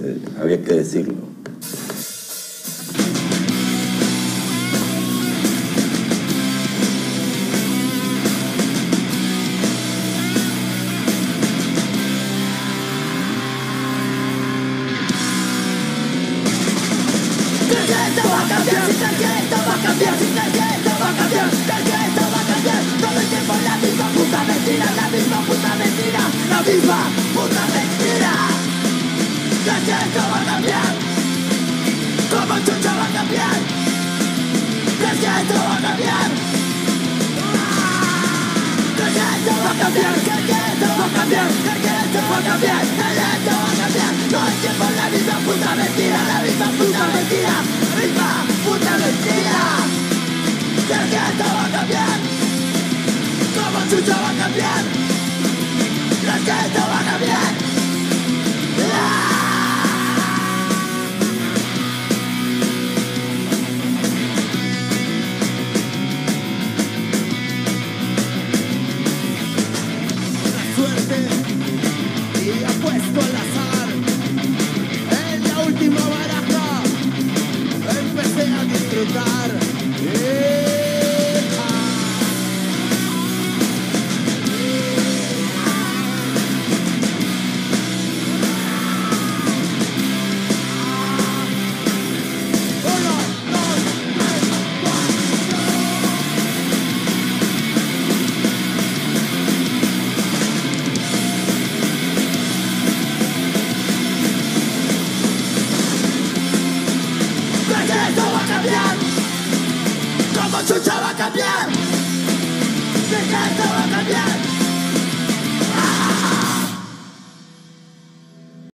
había que decirlo. Esto va a cambiar, si crees que esto va a cambiar, si crees que esto va a cambiar, crees que esto va a cambiar. Todo el tiempo la misma puta mentira, la misma puta mentira, la misma puta mentira. Crees que esto va a cambiar, como chucha va a cambiar. Crees que esto va a cambiar, crees que esto va a cambiar, crees que esto va a cambiar, crees que esto va a cambiar, crees que esto va a cambiar. Todo el tiempo la misma puta mentira, la misma puta mentira. ¡Puta mentira! ¿Crees que esto va a cambiar? ¿Cómo chucha va a cambiar? ¿Crees que esto va a cambiar? La suerte y apuesto al azar. En la última baraja empecé a disfrutar. ¿Crees que esto va a cambiar? ¿Cómo chucha va a cambiar?